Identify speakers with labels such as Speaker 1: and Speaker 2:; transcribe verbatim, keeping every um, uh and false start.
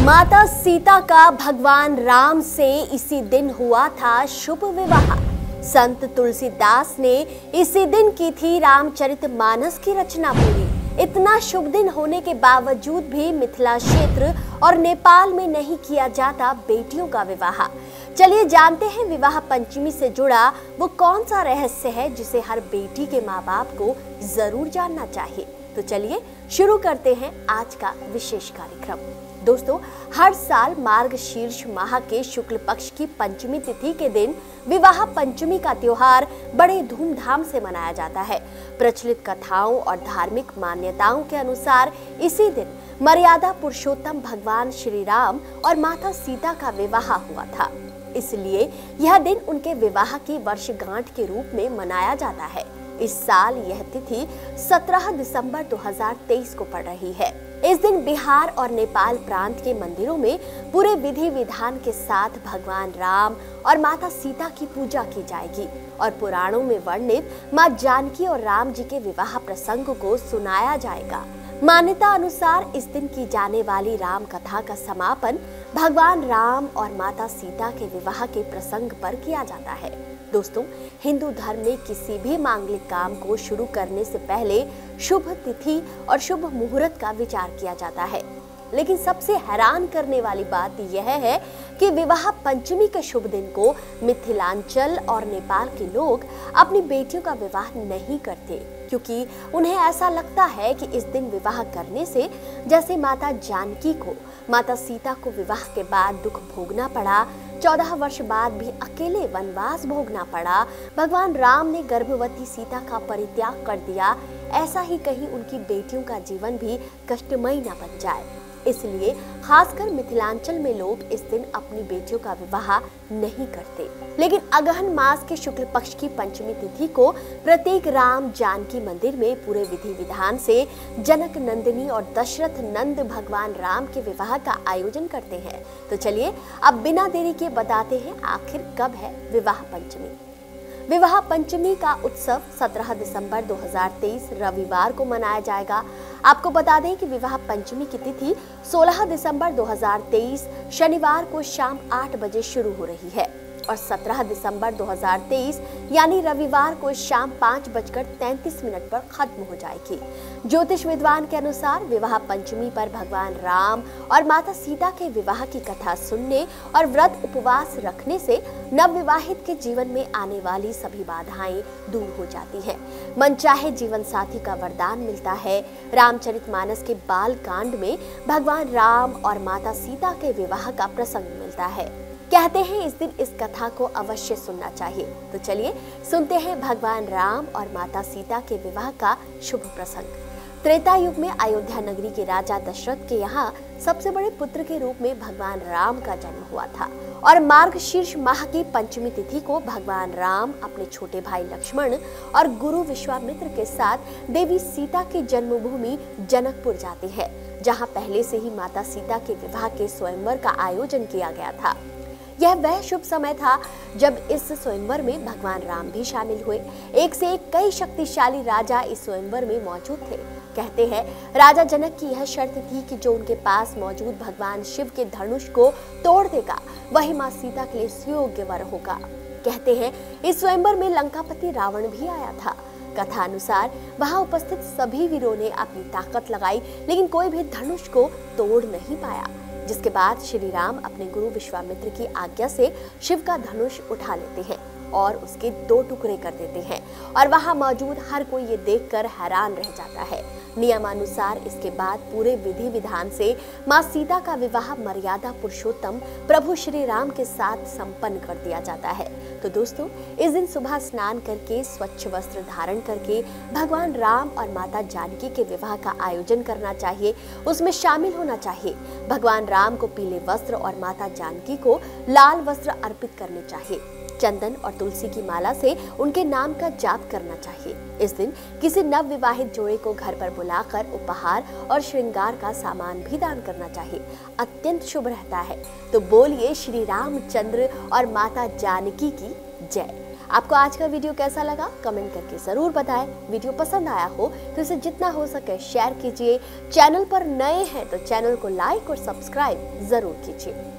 Speaker 1: माता सीता का भगवान राम से इसी दिन हुआ था शुभ विवाह। संत तुलसीदास ने इसी दिन की थी रामचरितमानस की रचना पूरी। इतना शुभ दिन होने के बावजूद भी मिथिला क्षेत्र और नेपाल में नहीं किया जाता बेटियों का विवाह। चलिए जानते हैं विवाह पंचमी से जुड़ा वो कौन सा रहस्य है जिसे हर बेटी के माँ बाप को जरूर जानना चाहिए। तो चलिए शुरू करते हैं आज का विशेष कार्यक्रम। दोस्तों, हर साल मार्गशीर्ष माह के शुक्ल पक्ष की पंचमी तिथि के दिन विवाह पंचमी का त्योहार बड़े धूमधाम से मनाया जाता है। प्रचलित कथाओं और धार्मिक मान्यताओं के अनुसार इसी दिन मर्यादा पुरुषोत्तम भगवान श्री राम और माता सीता का विवाह हुआ था, इसलिए यह दिन उनके विवाह की वर्षगांठ के रूप में मनाया जाता है। इस साल यह तिथि सत्रह दिसंबर दो हज़ार तेईस को पड़ रही है। इस दिन बिहार और नेपाल प्रांत के मंदिरों में पूरे विधि विधान के साथ भगवान राम और माता सीता की पूजा की जाएगी और पुराणों में वर्णित मां जानकी और राम जी के विवाह प्रसंग को सुनाया जाएगा। मान्यता अनुसार इस दिन की जाने वाली राम कथा का समापन भगवान राम और माता सीता के विवाह के प्रसंग पर किया जाता है। दोस्तों, हिंदू धर्म में किसी भी मांगलिक काम को शुरू करने से पहले शुभ तिथि और शुभ मुहूर्त का विचार किया जाता है, लेकिन सबसे हैरान करने वाली बात यह है कि विवाह पंचमी के शुभ दिन को मिथिलांचल और नेपाल के लोग अपनी बेटियों का विवाह नहीं करते, क्योंकि उन्हें ऐसा लगता है कि इस दिन विवाह करने से जैसे माता जानकी को माता सीता को विवाह के बाद दुख भोगना पड़ा, चौदह वर्ष बाद भी अकेले वनवास भोगना पड़ा, भगवान राम ने गर्भवती सीता का परित्याग कर दिया, ऐसा ही कहीं उनकी बेटियों का जीवन भी कष्टमयी न बन जाए। इसलिए खासकर मिथिलांचल में लोग इस दिन अपनी बेटियों का विवाह नहीं करते। लेकिन अगहन मास के शुक्ल पक्ष की पंचमी तिथि को प्रत्येक राम जानकी मंदिर में पूरे विधि विधान से जनक नंदिनी और दशरथ नंद भगवान राम के विवाह का आयोजन करते हैं। तो चलिए अब बिना देरी के बताते हैं आखिर कब है विवाह पंचमी। विवाह पंचमी का उत्सव सत्रह दिसंबर दो हज़ार तेईस रविवार को मनाया जाएगा। आपको बता दें कि विवाह पंचमी की तिथि सोलह दिसंबर दो हज़ार तेईस शनिवार को शाम आठ बजे शुरू हो रही है और सत्रह दिसंबर दो हज़ार तेईस यानी रविवार को शाम पाँच बजकर तैंतीस मिनट पर खत्म हो जाएगी। ज्योतिष विद्वान के अनुसार विवाह पंचमी पर भगवान राम और माता सीता के विवाह की कथा सुनने और व्रत उपवास रखने से नवविवाहित के जीवन में आने वाली सभी बाधाएं दूर हो जाती हैं। मनचाहे जीवन साथी का वरदान मिलता है। रामचरितमानस के बाल कांड में भगवान राम और माता सीता के विवाह का प्रसंग मिलता है। कहते हैं इस दिन इस कथा को अवश्य सुनना चाहिए। तो चलिए सुनते हैं भगवान राम और माता सीता के विवाह का शुभ प्रसंग। त्रेता युग में अयोध्या नगरी के राजा दशरथ के यहाँ सबसे बड़े पुत्र के रूप में भगवान राम का जन्म हुआ था और मार्गशीर्ष माह की पंचमी तिथि को भगवान राम अपने छोटे भाई लक्ष्मण और गुरु विश्वामित्र के साथ देवी सीता की जन्मभूमि जनकपुर जाते हैं, जहाँ पहले से ही माता सीता के विवाह के स्वयंवर का आयोजन किया गया था। यह वह शुभ समय था जब इस स्वयंवर में भगवान राम भी शामिल हुए। एक से एक कई शक्तिशाली राजा इस स्वयंवर में मौजूद थे। कहते हैं राजा जनक की यह शर्त थी कि जो उनके पास मौजूद भगवान शिव के धनुष को तोड़ देगा वही मां सीता के लिए सुयोग्य वर होगा। कहते हैं इस स्वयंवर में लंकापति रावण भी आया था। कथा अनुसार वहां उपस्थित सभी वीरों ने अपनी ताकत लगाई, लेकिन कोई भी धनुष को तोड़ नहीं पाया, जिसके बाद श्री राम अपने गुरु विश्वामित्र की आज्ञा से शिव का धनुष उठा लेते हैं और उसके दो टुकड़े कर देते हैं और वहां मौजूद हर कोई ये देखकर हैरान रह जाता है। नियमानुसार इसके बाद पूरे विधि विधान से मां सीता का विवाह मर्यादा पुरुषोत्तम प्रभु श्री राम के साथ संपन्न कर दिया जाता है। तो दोस्तों, इस दिन सुबह स्नान करके स्वच्छ वस्त्र धारण करके भगवान राम और माता जानकी के विवाह का आयोजन करना चाहिए, उसमें शामिल होना चाहिए। भगवान राम को पीले वस्त्र और माता जानकी को लाल वस्त्र अर्पित करने चाहिए। चंदन और तुलसी की माला से उनके नाम का जाप करना चाहिए। इस दिन किसी नव विवाहित जोड़े को घर पर बुलाकर उपहार और श्रृंगार का सामान भी दान करना चाहिए, अत्यंत शुभ रहता है। तो बोलिए श्री रामचंद्र और माता जानकी की जय। आपको आज का वीडियो कैसा लगा कमेंट करके जरूर बताएं। वीडियो पसंद आया हो तो इसे जितना हो सके शेयर कीजिए। चैनल पर नए हैं तो चैनल को लाइक और सब्सक्राइब जरूर कीजिए।